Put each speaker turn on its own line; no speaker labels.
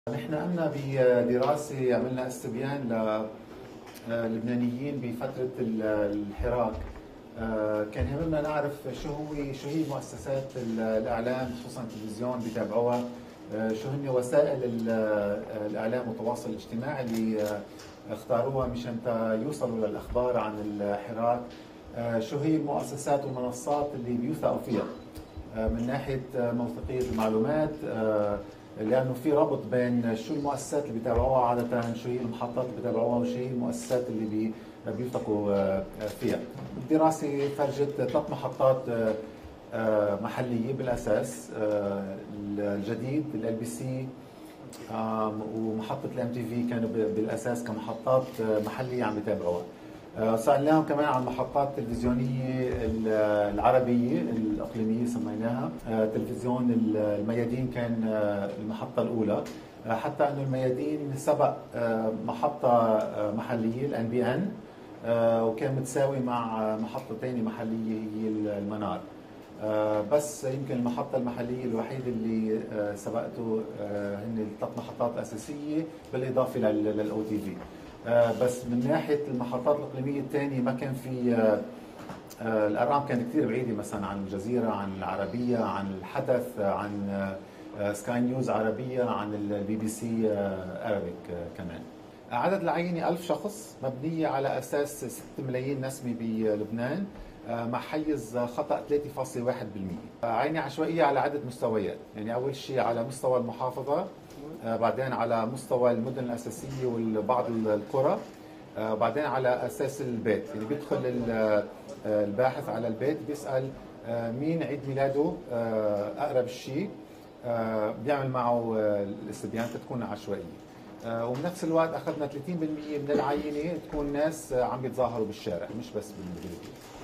نحن قمنا بدراسة، عملنا استبيان للبنانيين بفترة الحراك. كان يهمنا نعرف شو هي مؤسسات الإعلام، خصوصا التلفزيون بيتابعوها، شو هن وسائل الإعلام والتواصل الاجتماعي اللي اختاروها مشان يوصلوا للأخبار عن الحراك، شو هي المؤسسات والمنصات اللي بيوثقوا فيها من ناحية موثوقية المعلومات، لأنه في ربط بين شو المؤسسات اللي بيتابعوها عادة، شو هي المحطات اللي بيتابعوها، وشو هي المؤسسات اللي بيوثقوا فيها. الدراسة فرجت 3 محطات محلية بالأساس، الجديد، LBC، ومحطة الMTV كانوا بالأساس كمحطات محلية عم بيتابعوها. سألناهم كمان عن المحطات التلفزيونية العربية الإقليمية سميناها. تلفزيون الميادين كان المحطة الأولى، حتى أنه الميادين سبق محطة محلية NBN، وكان متساوي مع محطة ثانية محلية هي المنار. بس يمكن المحطة المحلية الوحيدة اللي سبقته هن ال3 محطات الأساسية بالإضافة للOTV. بس من ناحية المحطات الإقليمية الثانية ما كان في، الأرقام كانت كثير بعيدة، مثلا عن الجزيرة، عن العربية، عن الحدث، عن سكاي نيوز عربية، عن الBBC Arabic كمان. عدد العينة 1000 شخص، مبنية على أساس 6 ملايين نسمة بلبنان، مع حيز خطأ 3.1%. عينة عشوائية على عدة مستويات، يعني أول شيء على مستوى المحافظة، بعدين على مستوى المدن الأساسية وبعض القرى، بعدين على أساس البيت، يعني بيدخل الباحث على البيت بيسأل مين عيد ميلاده أقرب شيء، بيعمل معه الاستبيان تكون عشوائية. وبنفس الوقت أخذنا 30% من العينة تكون ناس عم بيتظاهروا بالشارع، مش بس بالبلدية.